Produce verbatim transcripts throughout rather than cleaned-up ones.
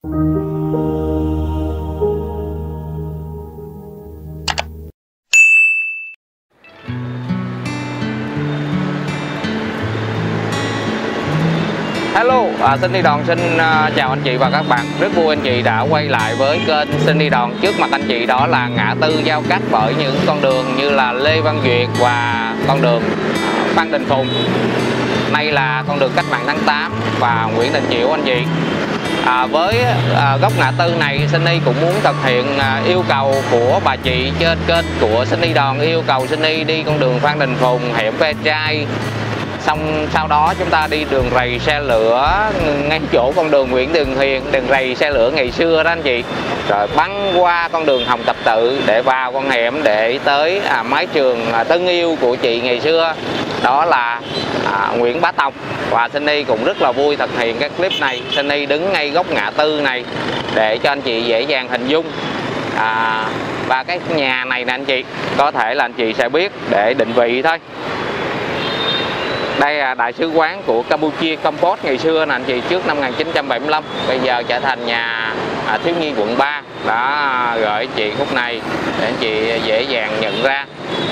Hello, à, xin đi Đòn xin uh, chào anh chị và các bạn. Rất vui anh chị đã quay lại với kênh Xin Đi Đòn. Trước mặt anh chị đó là ngã tư giao cắt bởi những con đường như là Lê Văn Duyệt và con đường uh, Phan Đình Phùng. Nay là con đường Cách mạng tháng tám và Nguyễn Đình Chiểu anh chị. À, với à, góc ngã tư này, Sunny cũng muốn thực hiện à, yêu cầu của bà chị trên kênh của Sunny Đòn, yêu cầu Sunny đi con đường Phan Đình Phùng, hẻm Ve Chai. Xong sau đó chúng ta đi đường rầy xe lửa ngay chỗ con đường Nguyễn Đường Hiền, đường rầy xe lửa ngày xưa đó anh chị. Rồi băng qua con đường Hồng Tập Tự để vào con hẻm để tới à, mái trường à, thân yêu của chị ngày xưa, đó là à, Nguyễn Bá Tông. Và Sunny cũng rất là vui thực hiện cái clip này. Sunny đứng ngay góc ngã tư này để cho anh chị dễ dàng hình dung. à, Và cái nhà này nè anh chị, có thể là anh chị sẽ biết để định vị thôi. Đây là đại sứ quán của Campuchia, Campos ngày xưa nè anh chị, trước năm một nghìn chín trăm bảy mươi lăm. Bây giờ trở thành nhà à, thiếu nhi quận ba. Đó, gửi chị khúc này để anh chị dễ dàng nhận ra.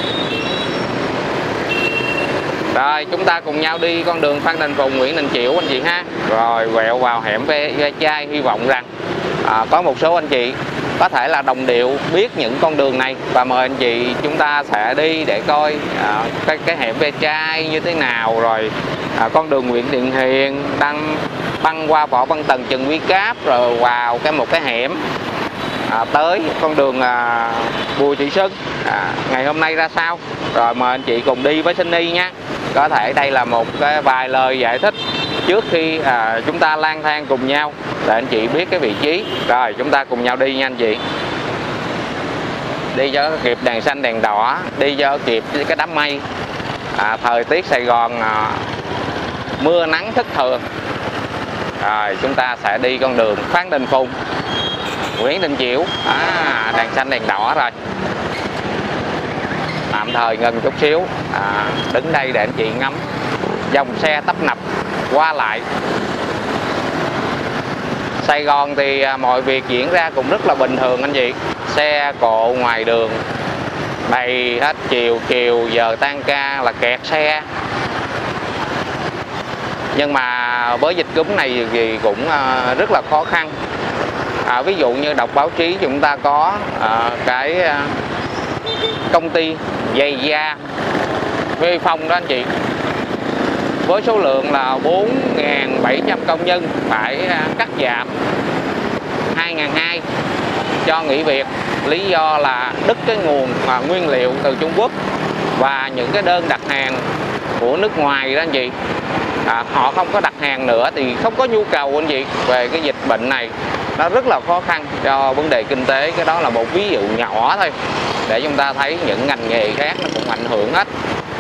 Rồi chúng ta cùng nhau đi con đường Phan Đình Phùng, Nguyễn Đình Chiểu anh chị ha. Rồi quẹo vào hẻm Ve Chai. Hy vọng rằng à, có một số anh chị có thể là đồng điệu biết những con đường này, và mời anh chị chúng ta sẽ đi để coi à, cái, cái hẻm Ve Chai như thế nào. Rồi à, con đường Nguyễn Điện Hiền đang băng qua Võ Văn Tần, Trần Quý Cáp, rồi vào cái một cái hẻm à, tới con đường à, Bùi Thị Xuân à, ngày hôm nay ra sao. Rồi mời anh chị cùng đi với Sunny nha. Có thể đây là một cái vài lời giải thích trước khi à, chúng ta lang thang cùng nhau để anh chị biết cái vị trí. Rồi chúng ta cùng nhau đi nha anh chị. Đi cho kịp đèn xanh đèn đỏ, đi cho kịp cái đám mây. à, Thời tiết Sài Gòn à, mưa nắng thất thường. Rồi chúng ta sẽ đi con đường Phan Đình Phùng, Nguyễn Đình Chiểu. à, Đèn xanh đèn đỏ rồi, tạm thời ngừng chút xíu. à, Đứng đây để anh chị ngắm dòng xe tấp nập qua lại. Sài Gòn thì à, mọi việc diễn ra cũng rất là bình thường anh chị. Xe cộ ngoài đường đầy hết, chiều chiều giờ tan ca là kẹt xe. Nhưng mà với dịch cúm này thì cũng à, rất là khó khăn. à, Ví dụ như đọc báo chí chúng ta có à, cái à, công ty giày da Vê Phong đó anh chị, với số lượng là bốn nghìn bảy trăm công nhân phải cắt giảm hai nghìn hai trăm cho nghỉ việc. Lý do là đứt cái nguồn mà nguyên liệu từ Trung Quốc và những cái đơn đặt hàng của nước ngoài đó anh chị. à, Họ không có đặt hàng nữa thì không có nhu cầu anh chị. Về cái dịch bệnh này nó rất là khó khăn cho vấn đề kinh tế. Cái đó là một ví dụ nhỏ thôi để chúng ta thấy những ngành nghề khác nó cũng ảnh hưởng hết.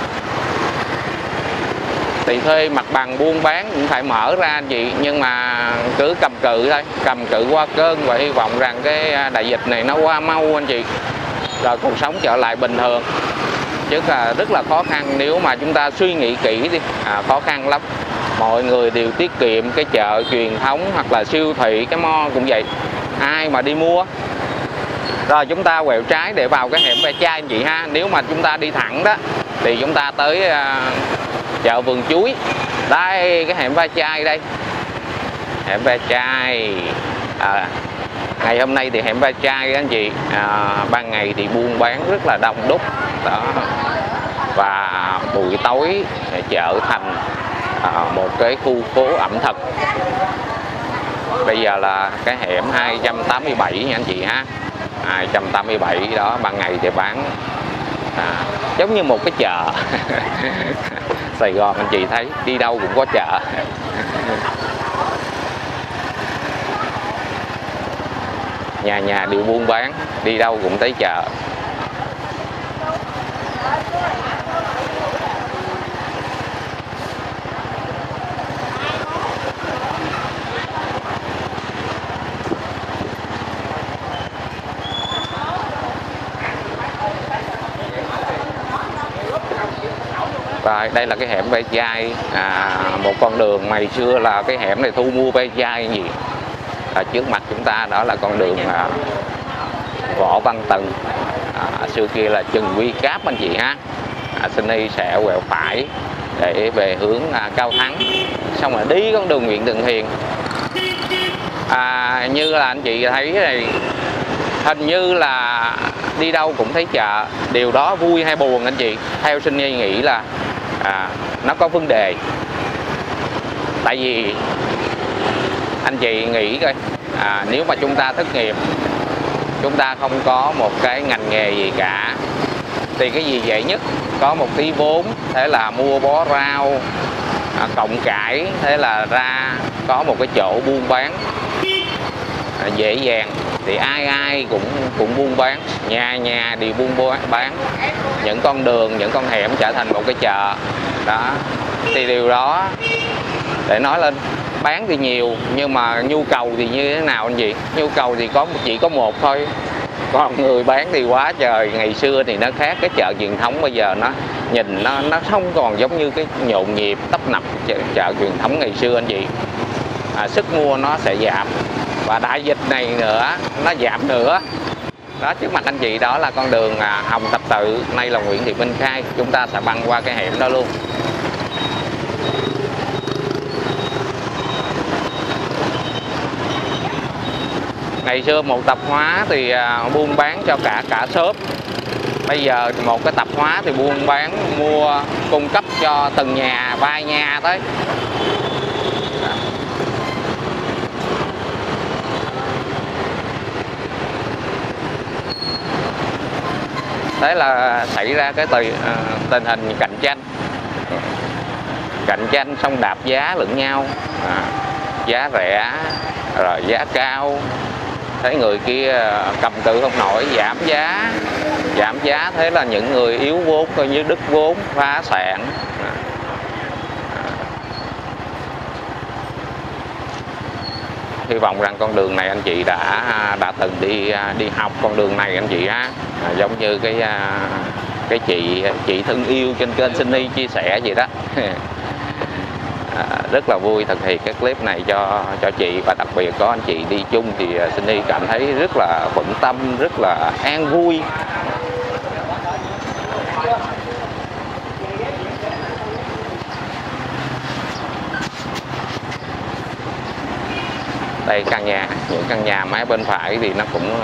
Thì thuê mặt bằng buôn bán cũng phải mở ra anh chị, nhưng mà cứ cầm cự thôi, cầm cự qua cơn, và hy vọng rằng cái đại dịch này nó qua mau anh chị, rồi cuộc sống trở lại bình thường. Chứ là rất là khó khăn nếu mà chúng ta suy nghĩ kỹ đi. à, khó khăn lắm. Mọi người đều tiết kiệm, cái chợ truyền thống hoặc là siêu thị, cái mall cũng vậy, ai mà đi mua. Rồi chúng ta quẹo trái để vào cái hẻm Ve Chai anh chị ha. Nếu mà chúng ta đi thẳng đó thì chúng ta tới à, chợ Vườn Chuối. Đây cái hẻm Ve Chai đây, hẻm Ve Chai. à, Ngày hôm nay thì hẻm Ve Chai anh chị, à, ban ngày thì buôn bán rất là đông đúc đó. Và buổi tối chợ thành à, một cái khu phố ẩm thực. Bây giờ là cái hẻm hai trăm tám mươi bảy nha anh chị ha. hai trăm tám mươi bảy đó, ban ngày thì bán à, giống như một cái chợ. Sài Gòn anh chị thấy đi đâu cũng có chợ. Nhà nhà đều buôn bán, đi đâu cũng thấy chợ. Rồi đây là cái hẻm Ve Chai, à, một con đường ngày xưa là cái hẻm này thu mua ve chai gì À, trước mặt chúng ta đó là con đường à, Võ Văn Tần, à, xưa kia là Trần Quy Cáp anh chị ha. À, Sunny sẽ quẹo phải để về hướng à, Cao Thắng, xong rồi đi con đường Nguyễn Thượng Hiền. À, như là anh chị thấy này, hình như là đi đâu cũng thấy chợ. Điều đó vui hay buồn anh chị? Theo Sunny nghĩ là à, nó có vấn đề. Tại vì anh chị nghĩ coi, à, nếu mà chúng ta thất nghiệp, chúng ta không có một cái ngành nghề gì cả, thì cái gì dễ nhất? Có một tí vốn, thế là mua bó rau, à, cọng cải, thế là ra có một cái chỗ buôn bán à, dễ dàng. Thì ai ai cũng cũng buôn bán, nhà nhà đi buôn bán, những con đường, những con hẻm trở thành một cái chợ đó. Thì điều đó để nói lên, bán thì nhiều nhưng mà nhu cầu thì như thế nào anh chị? Nhu cầu thì có chỉ có một thôi, còn người bán thì quá trời. Ngày xưa thì nó khác, cái chợ truyền thống bây giờ nó nhìn nó nó không còn giống như cái nhộn nhịp tấp nập chợ, chợ truyền thống ngày xưa anh chị. À, sức mua nó sẽ giảm, và đại dịch này nữa nó giảm nữa. Đó, trước mặt anh chị đó là con đường à, Hồng Thập Tự, nay là Nguyễn Thị Minh Khai. Chúng ta sẽ băng qua cái hẻm đó luôn. Ngày xưa một tạp hóa thì à, buôn bán cho cả cả xóm. Bây giờ một cái tạp hóa thì buôn bán mua cung cấp cho từng nhà, vài nhà tới. Thế là xảy ra cái tình, tình hình cạnh tranh cạnh tranh xong đạp giá lẫn nhau, à, giá rẻ rồi giá cao, thấy người kia cầm cự không nổi, giảm giá giảm giá thế là những người yếu vốn coi như đứt vốn, phá sản. Hy vọng rằng con đường này anh chị đã đã từng đi đi học con đường này anh chị ha, à, giống như cái cái chị chị thân yêu trên kênh Sunny chia sẻ vậy đó. À, rất là vui thực hiện cái clip này cho cho chị, và đặc biệt có anh chị đi chung thì Sunny cảm thấy rất là vững tâm, rất là an vui. Đây căn nhà, những căn nhà mái bên phải thì nó cũng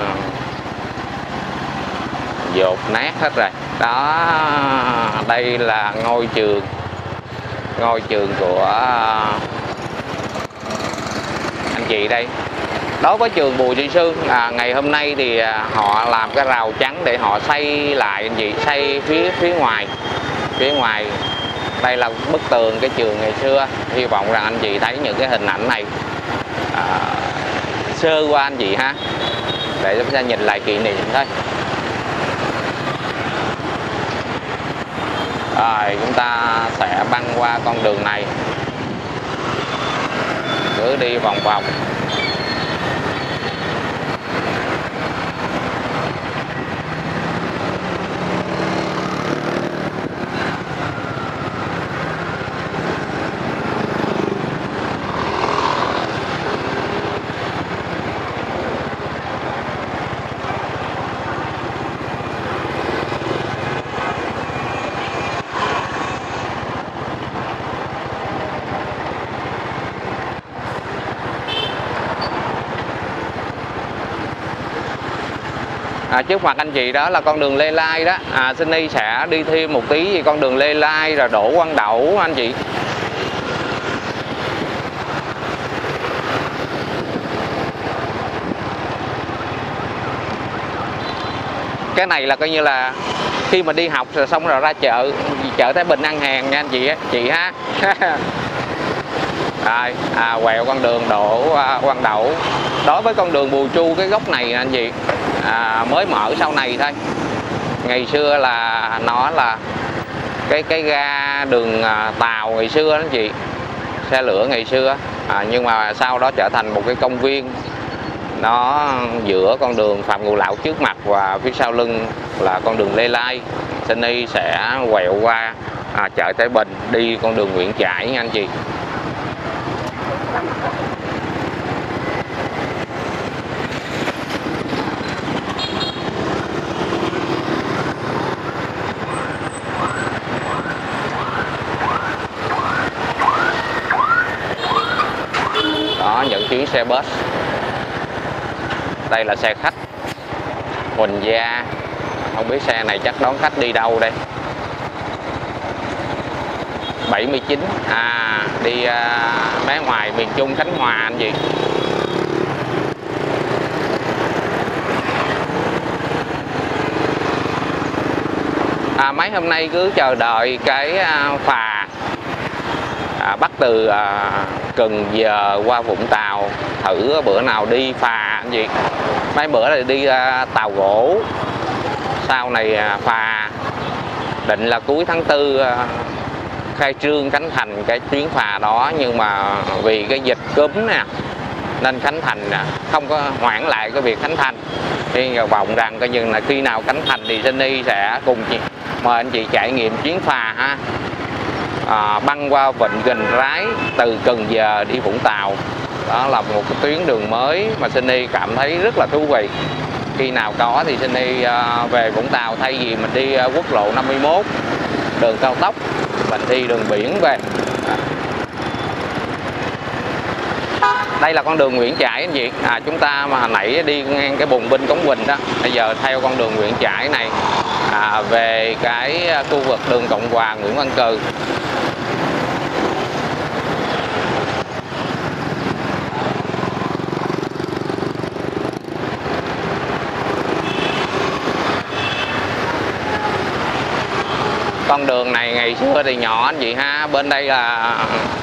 dột nát hết rồi. Đó, đây là ngôi trường, ngôi trường của anh chị đây. Đối với trường Bùi Thị Xuân, à, ngày hôm nay thì họ làm cái rào chắn để họ xây lại anh chị, xây phía phía ngoài, phía ngoài. Đây là bức tường cái trường ngày xưa. Hy vọng rằng anh chị thấy những cái hình ảnh này à, sơ qua anh chị ha, để chúng ta nhìn lại kỷ niệm thôi. Rồi chúng ta sẽ băng qua con đường này, cứ đi vòng vòng. À, trước mặt anh chị đó là con đường Lê Lai đó. À, Sunny sẽ đi thêm một tí về con đường Lê Lai rồi Đỗ Quang Đẩu anh chị. Cái này là coi như là khi mà đi học rồi xong rồi ra chợ, chợ Thái Bình ăn hàng nha anh chị chị ha. Rồi, à, quẹo con đường Đỗ Quang Đẩu. Đối với con đường Bùi Chu, cái góc này anh chị, à, mới mở sau này thôi. Ngày xưa là nó là cái cái ga đường à, tàu ngày xưa đó anh chị, xe lửa ngày xưa, à, nhưng mà sau đó trở thành một cái công viên. Nó giữa con đường Phạm Ngũ Lão trước mặt và phía sau lưng là con đường Lê Lai. Sunny sẽ quẹo qua à, chợ Thái Bình, đi con đường Nguyễn Trãi nha anh chị. xe bus. Đây là xe khách Huỳnh Gia, không biết xe này chắc đón khách đi đâu đây. bảy mươi chín, à đi à, bé ngoài miền Trung Khánh Hòa anh chị. À, mấy hôm nay cứ chờ đợi cái à, phà à, bắt từ à, Cần Giờ qua Vũng Tàu, thử bữa nào đi phà anh chị. Mấy bữa là đi à, tàu gỗ, sau này à, phà, định là cuối tháng tư à, khai trương khánh thành cái chuyến phà đó, nhưng mà vì cái dịch cúm nè nên khánh thành không có hoãn lại cái việc khánh thành. Thì vọng rằng coi như là khi nào khánh thành thì Sunny sẽ cùng chị mời anh chị trải nghiệm chuyến phà ha, à, băng qua vịnh Gành Rái từ Cần Giờ đi Vũng Tàu. Đó là một cái tuyến đường mới mà Sunny cảm thấy rất là thú vị. Khi nào có thì Sunny à, về Vũng Tàu, thay vì mình đi à, quốc lộ năm mươi mốt đường cao tốc, mình đi đường biển về. Đây là con đường Nguyễn Trãi anh chị. À, chúng ta mà hồi nãy đi ngang cái bùng binh Cống Quỳnh đó, bây giờ theo con đường Nguyễn Trãi này à, về cái khu vực đường Cộng Hòa Nguyễn Văn Cừ. Con đường này ngày xưa thì nhỏ anh chị ha, bên đây là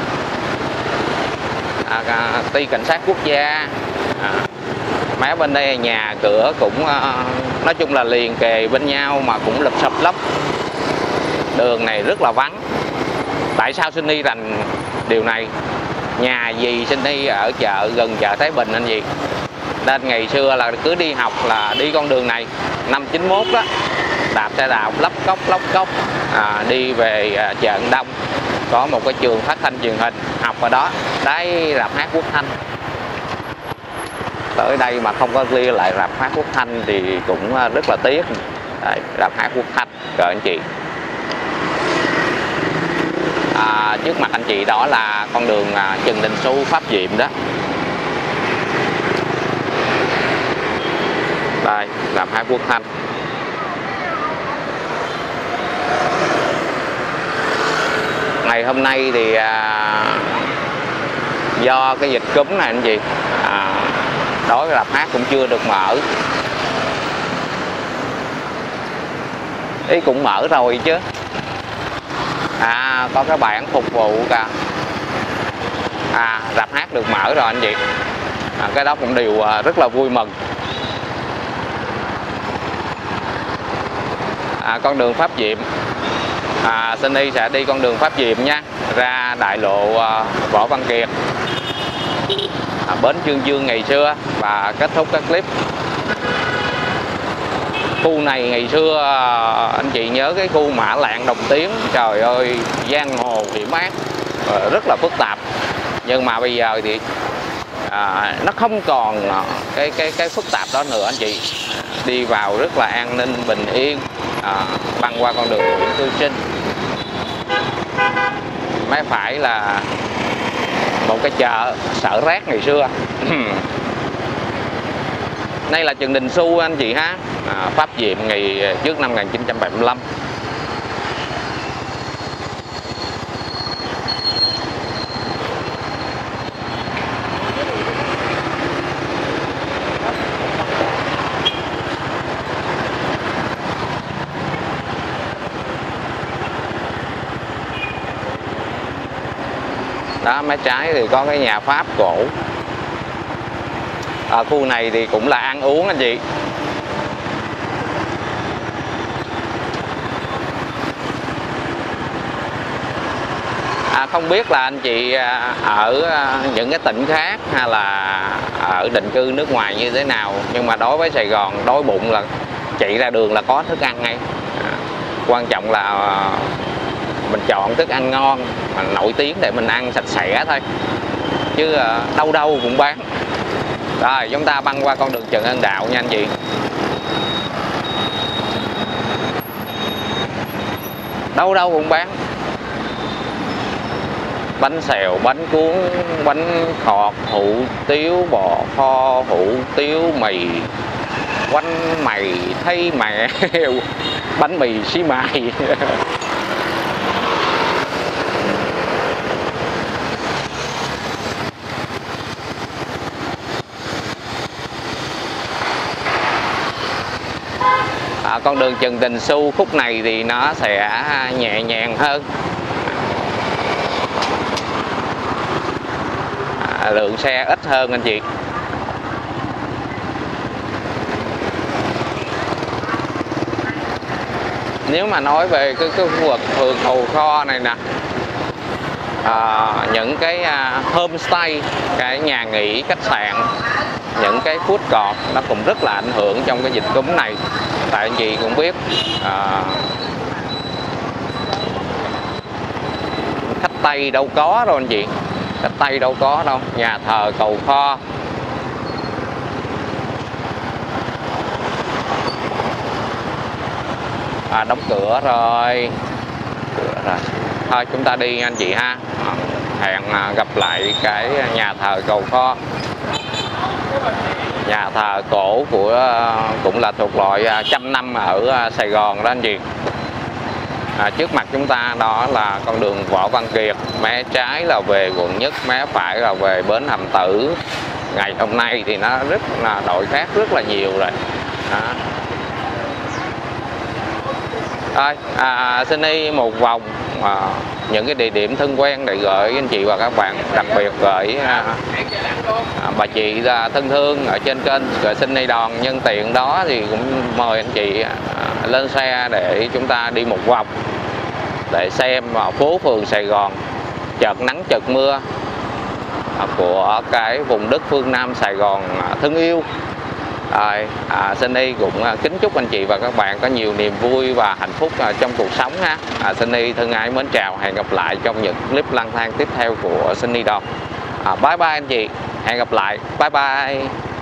à, ty cảnh sát quốc gia, à, mấy bên đây nhà cửa cũng à, nói chung là liền kề bên nhau mà cũng lụp xụp lắm. Đường này rất là vắng. Tại sao Sunny rành điều này? Nhà dì Sunny ở chợ gần chợ Thái Bình anh chị, nên ngày xưa là cứ đi học là đi con đường này. Năm chín mốt đó, đạp xe đạp lóc cốc lóc cốc à, đi về à, chợ An Đông, có một cái trường phát thanh truyền hình, học ở đó. Đấy, rạp hát Quốc Thanh. Tới đây mà không có lia lại rạp hát Quốc Thanh thì cũng rất là tiếc. Đấy, rạp hát Quốc Thanh rồi anh chị. À, trước mặt anh chị đó là con đường à, Trần Đình Xu Pháp Diệm đó. Đây, rạp hát Quốc Thanh. Ngày hôm nay thì à, do cái dịch cúm này anh chị, à, đối với rạp hát cũng chưa được mở. Ý cũng mở rồi chứ. À, có cái bảng phục vụ cả. À, rạp hát được mở rồi anh chị. À, cái đó cũng điều à, rất là vui mừng. À, con đường Pháp Diệm. À, Sunny sẽ đi con đường Pháp Diệm nha, ra đại lộ à, Võ Văn Kiệt, à, bến Chương Dương ngày xưa, và kết thúc các clip. Khu này ngày xưa à, anh chị nhớ cái khu Mã Lạng Đồng Tiến, trời ơi, giang hồ hiểm ác, à, rất là phức tạp. Nhưng mà bây giờ thì à, nó không còn cái cái cái phức tạp đó nữa anh chị. Đi vào rất là an ninh bình yên, à, băng qua con đường Nguyễn Cư Trinh. Mấy phải là một cái chợ Sở Rác ngày xưa. Đây là Trần Đình Xu anh chị ha, à, Pháp Diệm ngày trước năm một nghìn chín trăm bảy mươi lăm. Đó, mé trái thì có cái nhà Pháp cổ. Ở khu này thì cũng là ăn uống anh chị. À, không biết là anh chị ở những cái tỉnh khác hay là ở định cư nước ngoài như thế nào, nhưng mà đối với Sài Gòn, đói bụng là chạy ra đường là có thức ăn ngay. À, quan trọng là mình chọn thức ăn ngon mà nổi tiếng để mình ăn sạch sẽ thôi, chứ đâu đâu cũng bán. Rồi chúng ta băng qua con đường Trần Hưng Đạo nha anh chị. Đâu đâu cũng bán. bánh xèo, bánh cuốn, bánh khọt, hủ tiếu bò kho, hủ tiếu mì, bánh mày thấy mẹ, bánh mì xí mài. À, con đường Trần Tình Xu khúc này thì nó sẽ nhẹ nhàng hơn, à, lượng xe ít hơn anh chị. Nếu mà nói về cái, cái khu vực phường Hồ Kho này nè, à, những cái à, homestay, cái nhà nghỉ, khách sạn, những cái food court nó cũng rất là ảnh hưởng trong cái dịch cúm này. Tại anh chị cũng biết à, khách Tây đâu có đâu anh chị, khách Tây đâu có đâu. Nhà thờ Cầu Kho, à, đóng cửa rồi. Cửa rồi. Thôi chúng ta đi anh chị ha. Hẹn gặp lại cái nhà thờ Cầu Kho. Nhà thờ cổ của cũng là thuộc loại trăm năm ở Sài Gòn đó anh chị. À, trước mặt chúng ta đó là con đường Võ Văn Kiệt, mé trái là về quận Nhất, mé phải là về bến Hàm Tử. Ngày hôm nay thì nó rất là đổi khác rất là nhiều rồi đó. Thôi, à, xin đi một vòng à, những cái địa điểm thân quen để gửi anh chị và các bạn, đặc biệt gửi à, à, bà chị là thân thương ở trên kênh gửi xin đi Đòn. Nhân tiện đó thì cũng mời anh chị à, lên xe để chúng ta đi một vòng để xem à, phố phường Sài Gòn chợt nắng chợt mưa à, của cái vùng đất phương Nam Sài Gòn à, thân yêu. À, à, Sunny cũng à, kính chúc anh chị và các bạn có nhiều niềm vui và hạnh phúc à, trong cuộc sống ha. À, Sunny thân ái mến chào, hẹn gặp lại trong những clip lang thang tiếp theo của Sunny Đòn. À, bye bye anh chị, hẹn gặp lại, bye bye.